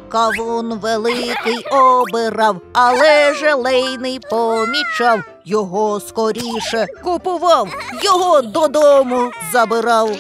Кавун великий обирав, але желейний помічав. Його скоріше купував, його додому забирав.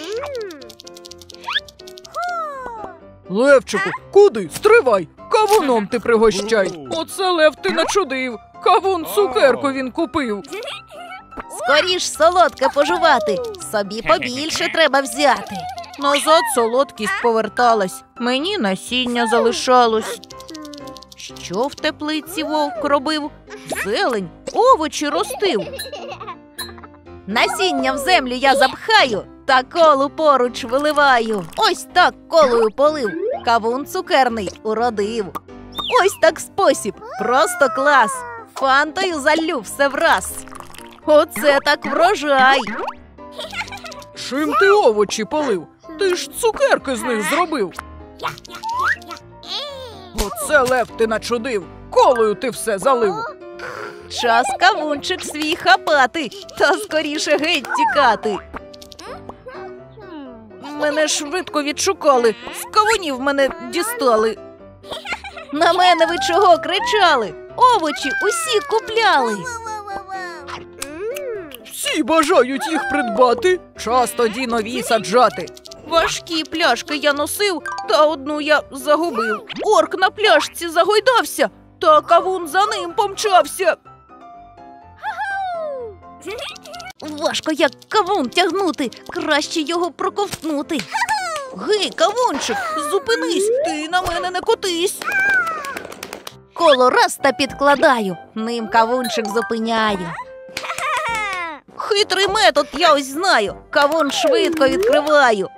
Левчику, куди? Стривай! Кавуном ти пригощай! Оце Лев ти начудив! Кавун цукерку він купив! Скоріш солодке пожувати, собі побільше треба взяти. Назад солодкість поверталась, мені насіння залишалось. Що в теплиці вовк робив? Зелень, овочі ростив. Насіння в землю я запхаю, та колу поруч виливаю. Ось так колою полив, кавун цукерний уродив. Ось так спосіб, просто клас. Фантою заллю все враз. Оце так врожай. Чим ти овочі полив? Ти ж цукерки з них зробив. Оце Лев ти начудив, колою ти все залив. Час кавунчик свій хапати, та скоріше геть тікати. Мене швидко відшукали, з кавунів мене дістали. На мене ви чого кричали? Овочі усі купляли. Всі бажають їх придбати, час тоді нові саджати. Важкі пляшки я носив, та одну я загубив. Орк на пляшці загойдався, та кавун за ним помчався. Важко як кавун тягнути, краще його проковтнути. Гей, кавунчик, зупинись, ти на мене не котись. Коло раз та підкладаю, ним кавунчик зупиняю. Хитрий метод я ось знаю, кавун швидко відкриваю.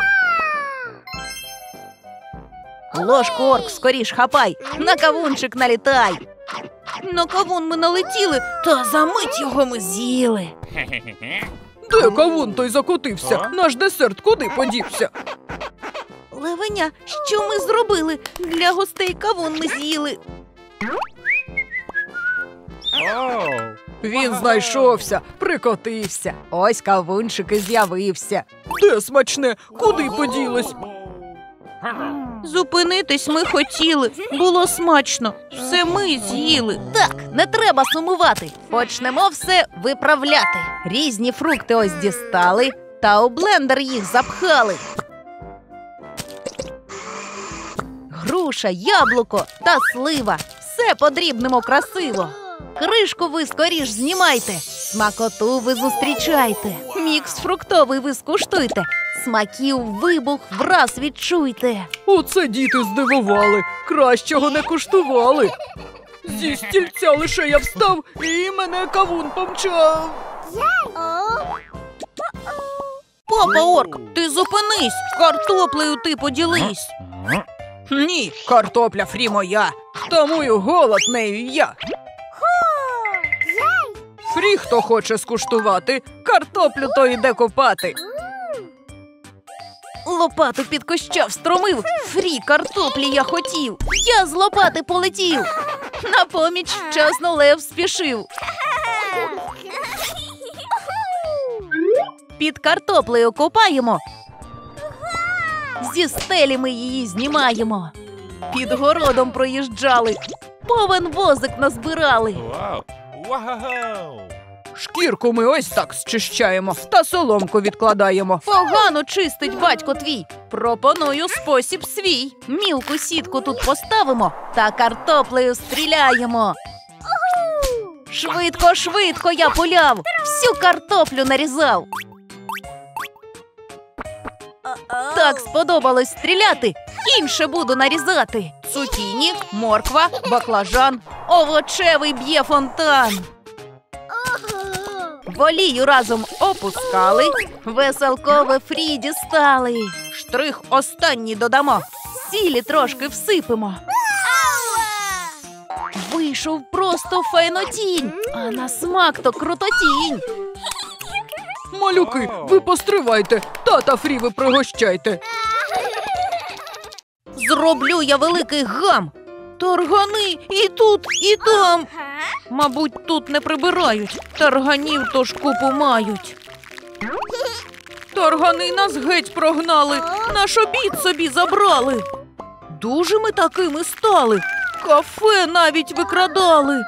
Ложку, орк, скоріш хапай, на кавунчик налітай. На кавун ми налетіли, та за мить його ми з'їли. Де кавун той закотився? Наш десерт куди подівся? Левеня, що ми зробили? Для гостей кавун ми з'їли. Він знайшовся, прикотився. Ось кавунчик і з'явився. Де смачне? Куди поділось? Зупинитись ми хотіли, було смачно, все ми з'їли. Так, не треба сумувати, почнемо все виправляти. Різні фрукти ось дістали, та у блендер їх запхали. Груша, яблуко та слива, все подрібнемо красиво. Кришку ви скоріш знімайте, смакоту ви зустрічайте. Мікс фруктовий ви скуштуйте, смаків вибух враз відчуйте. Оце діти здивували, кращого не куштували. Зі стільця лише я встав, і мене кавун помчав. Папа Орк, ти зупинись, картоплею ти поділись. Ні, картопля фрі моя, втамую голод нею я. Фрі, хто хоче скуштувати, картоплю то йде копати. Лопату під куща встромив, фрі картоплі я хотів. Я з лопати полетів, на поміч вчасно Лев спішив. Під картоплею копаємо, зі стелі ми її знімаємо. Під городом проїжджали, повен возик назбирали. Шкірку ми ось так зчищаємо та соломку відкладаємо. Погано чистить батько твій, пропоную спосіб свій. Мілку сітку тут поставимо та картоплею стріляємо. Швидко, швидко я пуляв, всю картоплю нарізав. Так сподобалось стріляти, інше буду нарізати. Цукіні, морква, баклажан, овочевий б'є фонтан. В олію разом опускали, веселкове фрі дістали. Штрих останній додамо, сілі трошки всипемо. Вийшов просто файнотінь, а на смак то крутотінь. Малюки, ви постривайте, тата фрі ви пригощайте. Зроблю я великий гам. Таргани і тут, і там. Мабуть, тут не прибирають, тарганів тож купу мають. Таргани нас геть прогнали, наш обід собі забрали. Дуже ми такими стали. Кафе навіть викрадали.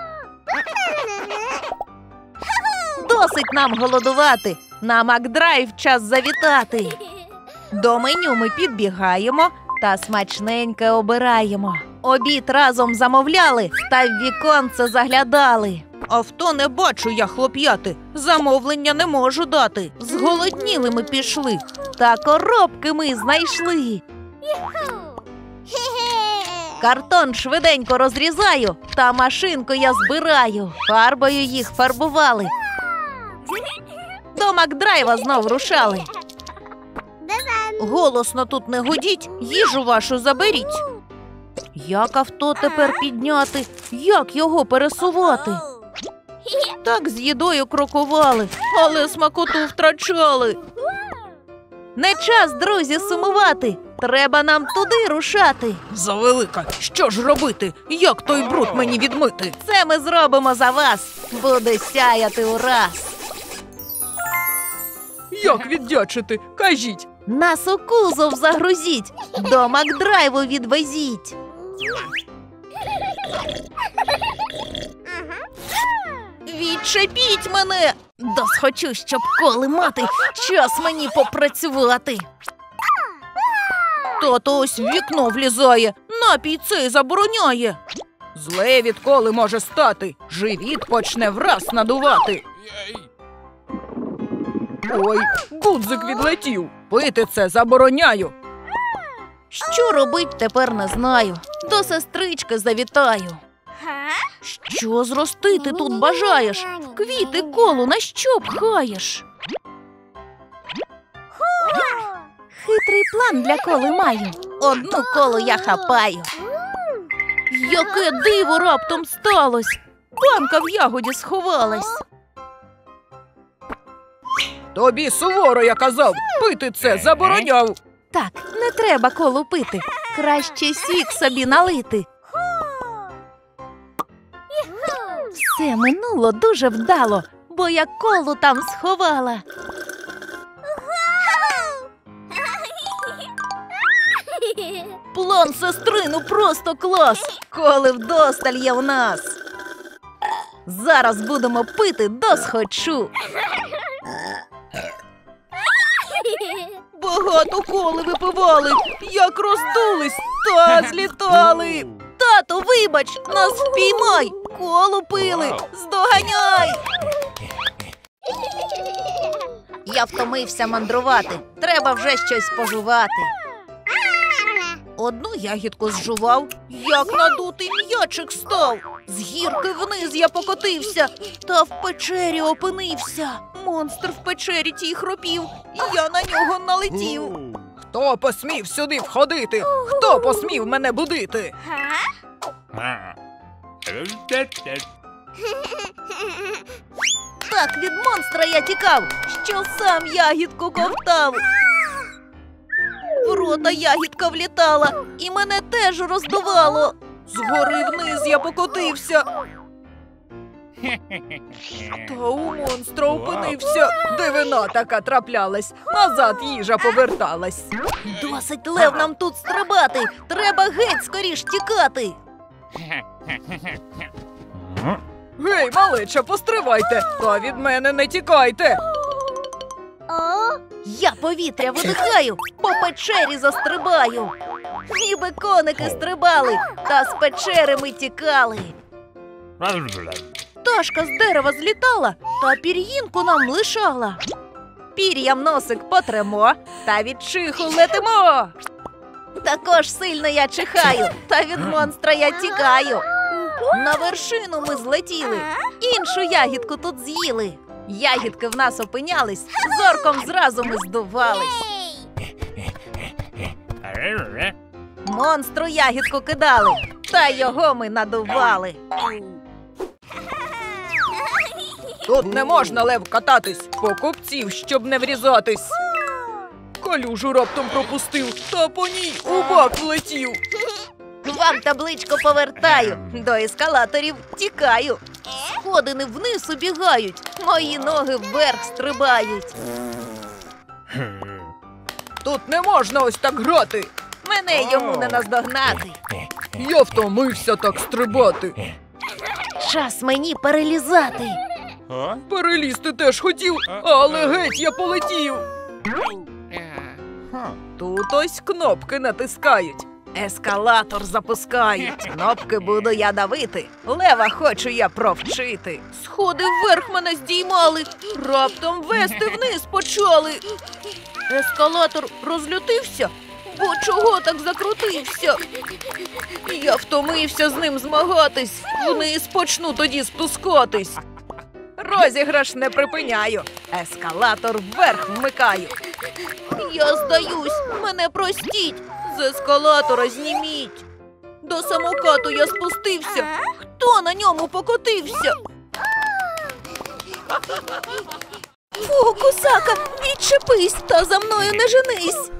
Досить нам голодувати. На Макдрайв час завітати. До меню ми підбігаємо та смачненьке обираємо. Обід разом замовляли та в віконце заглядали. Авто не бачу я, хлоп'яти, замовлення не можу дати. Зголодніли ми пішли, та коробки ми знайшли. Картон швиденько розрізаю, та машинку я збираю. Фарбою їх фарбували. До Макдрайва знов рушали. Голосно тут не гудіть, їжу вашу заберіть. Як авто тепер підняти? Як його пересувати? Так з їдою крокували, але смакоту втрачали. Не час, друзі, сумувати. Треба нам туди рушати. Завелика, що ж робити? Як той бруд мені відмити? Це ми зробимо за вас. Буде сяяти ураз. Як віддячити? Кажіть. Нас у кузов загрузіть, до Макдрайву відвезіть. Відчепіть мене! Досхочу, щоб коли мати, час мені попрацювати. Тато ось в вікно влізає, напій цей забороняє. Зле відколи може стати, живіт почне враз надувати. Ой, гудзик відлетів, пити це забороняю. Що робить, тепер не знаю. До сестрички завітаю. Що зростити тут бажаєш? Квіти колу на що пхаєш? Хитрий план для коли маю. Одну колу я хапаю. Яке диво раптом сталось! Банка в ягоді сховалась. Тобі суворо я казав, пити це забороняв. Так, не треба колу пити. Краще сік собі налити. Все минуло дуже вдало, бо я колу там сховала. План сестрину просто клас, коли вдосталь є в нас. Зараз будемо пити досхочу. Багато коли випивали, як роздулись, та злітали. Тату, вибач, нас впіймай, колу пили, здоганяй. Я втомився мандрувати, треба вже щось пожувати. Одну ягідку зжував, як надутий м'ячик став. З гірки вниз я покотився, та в печері опинився. Монстр в печері тій хропів, і я на нього налетів. Хто посмів сюди входити? Хто посмів мене будити? Так від монстра я тікав, що сам ягідку ковтав. В рота ягідка влітала, і мене теж роздувало. Згори вниз я покотився. Та у монстра опинився. Дивина така траплялась, назад їжа поверталась. Досить, лев, нам тут стрибати, треба геть скоріш тікати. Гей, малеча, постривайте, та від мене не тікайте. Я повітря видихаю, по печері застрибаю. Ніби коники стрибали, та з печери ми тікали. Пташка з дерева злітала, та пір'їнку нам лишала. Пір'ям носик потремо, та від чиху летимо. Також сильно я чихаю, та від монстра я тікаю. На вершину ми злетіли, іншу ягідку тут з'їли. Ягідки в нас опинялись, зорком зразу ми здувались. Монстру ягідку кидали, та його ми надували. Тут не можна, лев, кататись, покупців, щоб не врізатись. Калюжу раптом пропустив, та по ній у бак влетів. Вам табличку повертаю, до ескалаторів тікаю. Сходини вниз убігають, мої ноги вверх стрибають. Тут не можна ось так грати. Мене йому не наздогнати. Я втомився так стрибати. Час мені перелізати. Перелізти теж хотів, але геть я полетів. Тут ось кнопки натискають. Ескалатор запускають. Кнопки буду я давити. Лева хочу я провчити. Сходи вверх мене здіймали, раптом вести вниз почали. Ескалатор розлютився, Бо чого так закрутився? Я втомився з ним змагатись, вниз почну тоді спускатись. розіграш не припиняю. Ескалатор вверх вмикаю. Я здаюсь, мене простіть, з ескалатора зніміть. До самокату я спустився, хто на ньому покотився? Фу, кусака, відчепись, та за мною не женись.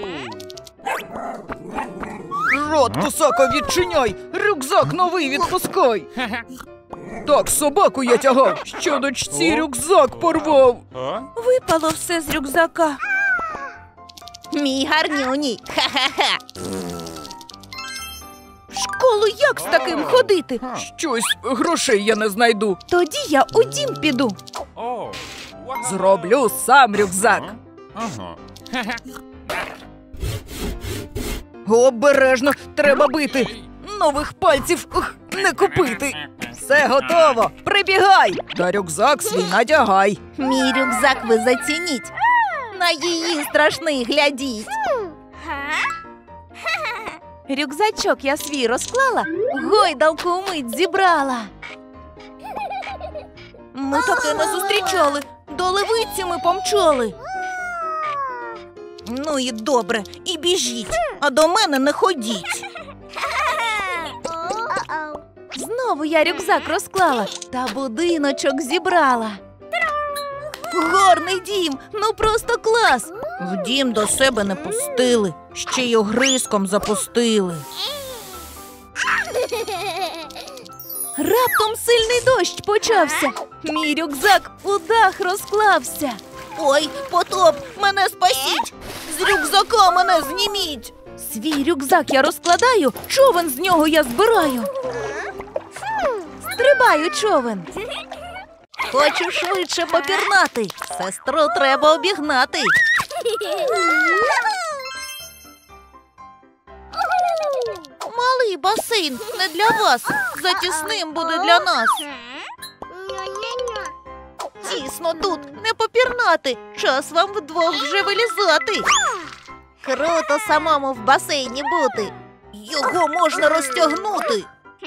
Рот, кусака, відчиняй, рюкзак новий відпускай. Так собаку я тягав, що дочці рюкзак порвав. Випало все з рюкзака. Мій гарнюній, ха-ха-ха. В школу як з таким ходити? Щось грошей я не знайду. Тоді я у дім піду. Зроблю сам рюкзак. Обережно, треба бити. Нових пальців не купити. Все готово, прибігай. Та рюкзак свій надягай. Мій рюкзак ви зацініть. На її страшний глядіть. Рюкзачок я свій розклала, гойдалку умить зібрала. Ми таке не зустрічали, до левиці ми помчали. Ну і добре, і біжіть, а до мене не ходіть. Знову я рюкзак розклала та будиночок зібрала. Гарний дім, ну просто клас. В дім до себе не пустили, ще й огризком запустили. Раптом сильний дощ почався. Мій рюкзак у дах розклався. Ой, потоп, мене спасіть! З рюкзака мене зніміть! Свій рюкзак я розкладаю, човен з нього я збираю. Стрибаю човен. Хочу швидше попірнати, сестру треба обігнати. Малий басейн не для вас, затісним буде для нас. Тісно тут, не попірнати, час вам вдвох вже вилізати. Круто самому в басейні бути. Його можна розтягнути.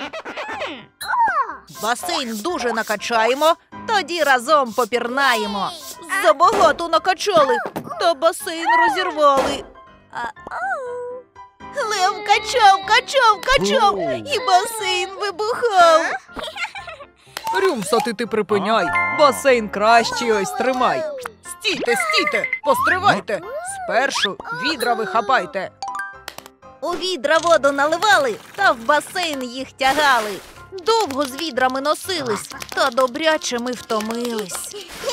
Басейн дуже накачаємо, Тоді разом попірнаємо. забагато накачали, та басейн розірвали. Лев качав, і басейн вибухав. Рюмсати ти припиняй, басейн кращий ось тримай. Стійте, постривайте, спершу відра вихапайте. У відра воду наливали, та в басейн їх тягали. Довго з відрами носились, та добряче ми втомились.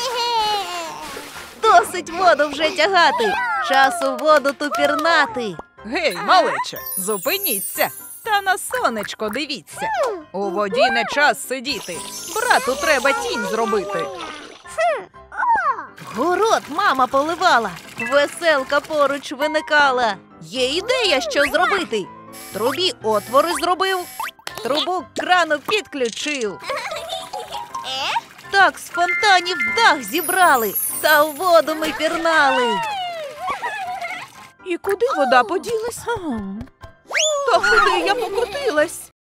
Досить воду вже тягати, час у воду ту пірнати. Гей, малече, зупиніться, та на сонечко дивіться. У воді не час сидіти, брату треба тінь зробити. Город мама поливала, веселка поруч виникала. Є ідея, що зробити. В трубі отвори зробив, Трубу к крану підключив. так з фонтанів дах зібрали, Та в воду ми пірнали. І куди вода поділась? Та куди я покотилась?